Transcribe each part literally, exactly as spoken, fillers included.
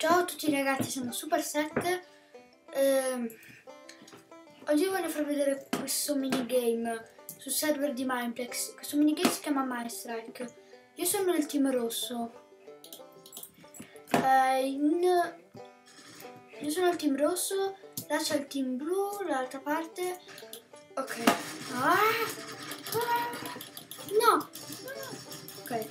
Ciao a tutti ragazzi, sono Super sette. Eh, oggi voglio far vedere questo minigame sul server di Mineplex. Questo minigame si chiama Minestrike. Io sono nel team rosso. Eh, in, io sono il team rosso, là c'è il team blu, dall'altra parte. Ok. Ah, ah, no! Ok.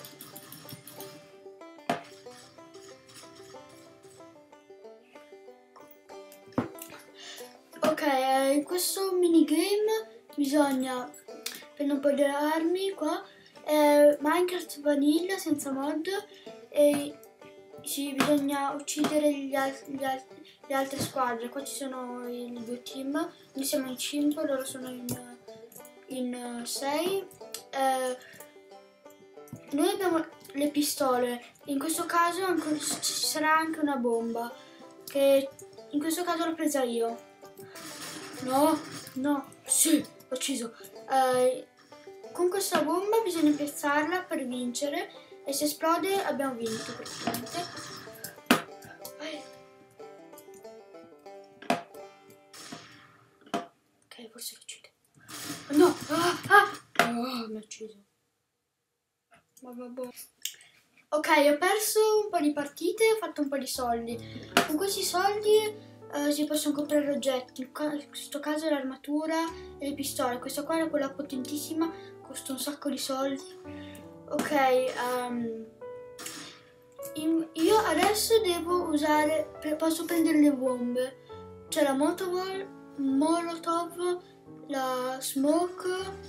Ok, in questo minigame bisogna prendere un po' di armi qua, eh, Minecraft Vanilla senza mod, e sì, bisogna uccidere gli al gli al le altre squadre. Qua ci sono i due team, noi siamo in cinque, loro sono in, in sei. Eh, noi abbiamo le pistole, in questo caso ci sarà anche una bomba, che in questo caso l'ho presa io. No, no, sì, ho ucciso. Eh, con questa bomba bisogna piazzarla per vincere e se esplode abbiamo vinto praticamente. Vai. Ok, forse lo uccide. No, ah, ah, oh, mi ha ucciso. Vabbè. Ok, ho perso un po' di partite, ho fatto un po' di soldi. Con questi soldi Uh, si possono comprare oggetti, in questo caso l'armatura e le pistole. Questa qua è quella potentissima, costa un sacco di soldi. Ok, um, in, io adesso devo usare, posso prendere le bombe. C'è la Molotov, Molotov, la Smoke,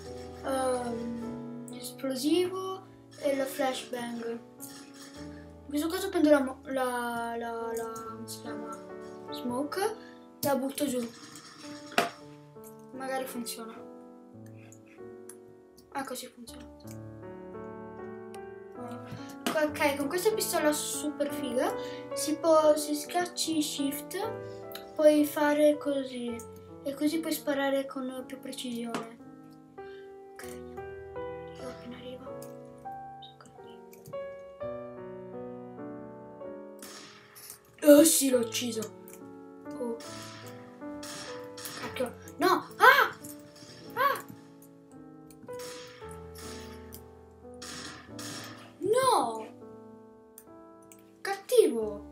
um, l'esplosivo e la Flashbang. In questo caso prendo la, la, la, la come si chiama? Smoke, la butto giù. Magari funziona. Ah, così funziona. Ok, con questa pistola super figa si può, se schiacci shift puoi fare così e così puoi sparare con più precisione. Ok, io appena arrivo. Oh sì, l'ho ucciso. Oh. Cacchio. No! Ah! Ah! No! Cattivo!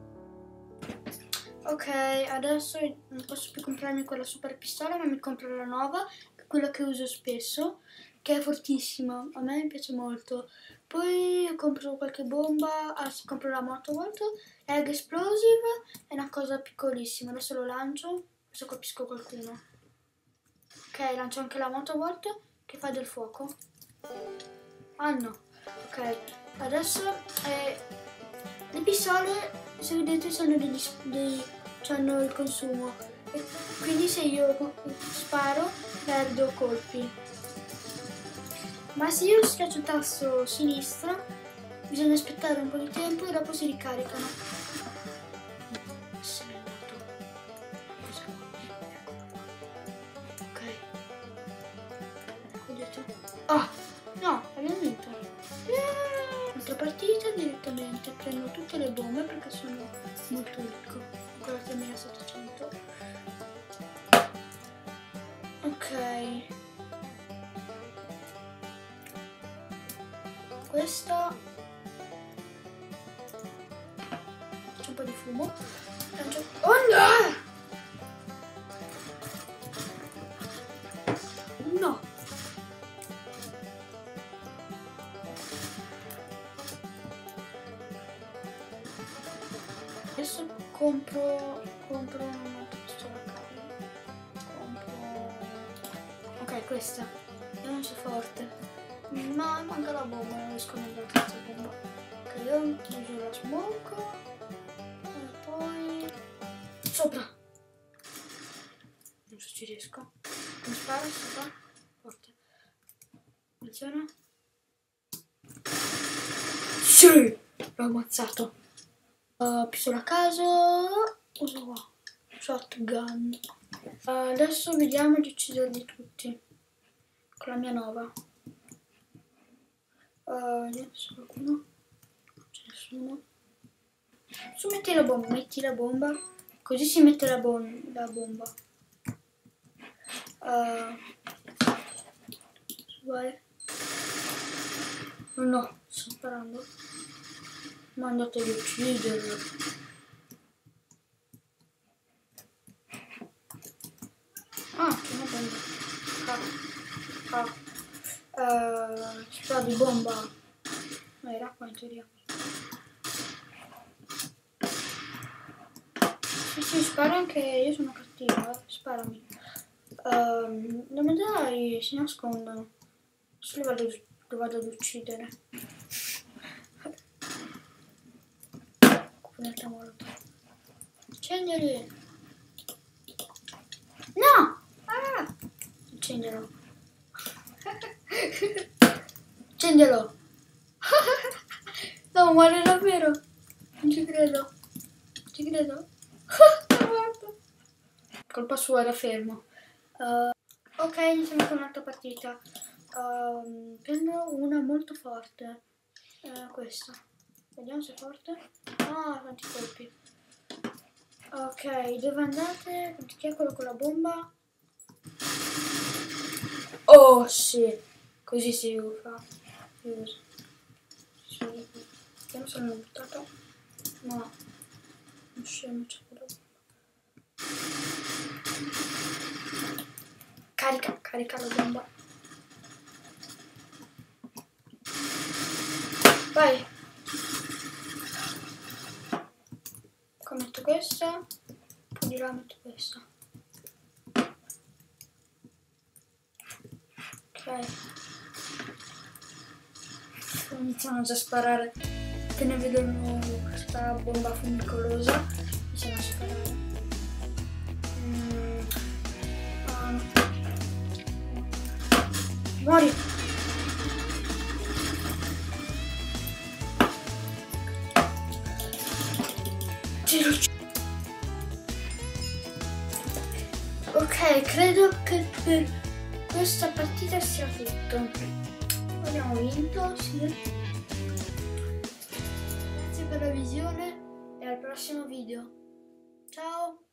Ok, adesso non posso più comprarmi quella super pistola, ma mi compro la nuova, quella che uso spesso, che è fortissima. A me piace molto. Poi compro qualche bomba, ah, si compro la Molotov, Egg Explosive, è una cosa piccolissima. Adesso lo lancio, se colpisco qualcuno. Ok, lancio anche la Molotov che fa del fuoco. Ah no, ok. Adesso eh, le pistole, se vedete, sono degli, dei, hanno il consumo. E quindi se io sparo perdo colpi. Ma se io schiaccio il tasto sinistro bisogna aspettare un po' di tempo e dopo si ricaricano. Ok. Ah, no, abbiamo vinto. Yeah! Altra partita direttamente. Prendo tutte le bombe perché sono molto ricco. Ancora tremilasettecento. Ok. Questo c'è un po' di fumo. Lancio... Oh no! No! Adesso compro compro un'altra pistola a caso. Compro... Ok, questa. Io non so forte. Ma manca la bomba, non riesco a andare senza bomba. Ok, io uso la smoke e poi sopra. Non so se ci riesco. Mi sparo sopra. Forte. Funziona. Sì! L'ho ammazzato. Uh, pistola a caso. Uso qua. Shotgun. Uh, adesso vediamo di ucciderli tutti. Con la mia nova. Uh, vediamo se qualcuno. Non c'è nessuno. Su, metti la bomba, metti la bomba. Così si mette la, bom la bomba. Uh, vai. No, no, sto sparando. Ma andate ad ucciderlo. Ah, che una bomba. Ah, ah. Uh, spara di bomba. No, era qua in teoria. Sì, sì, spara anche io, sono cattiva, eh. Sparami. Uh, dove dai? Si nascondono. Adesso lo vado, lo vado ad uccidere. Un'altra molto. Accendili! No! Ah! Accendilo. Accendilo! No, muore davvero! Non ci credo. Non ci credo. È morto. Colpa sua, era fermo. Uh, ok, iniziamo con un'altra partita. Uh, prendo una molto forte. Uh, questa. Vediamo se è forte. Ah, quanti colpi. Ok, dove andate? Chi è quello con la bomba? Oh, sì. Così si fa. Vediamo se l'hanno buttato. No. Non scemo, c'è quello. Carica, carica la bomba. Vai. Qua metto questa. Poi di là metto questa. Ok. Iniziamo già a sparare. Appena vedono questa bomba fumicolosa, iniziamo a sparare. Mm. Ah. Muori! Ok, credo che per questa partita sia tutto. Abbiamo vinto, sì. Grazie per la visione e al prossimo video. Ciao!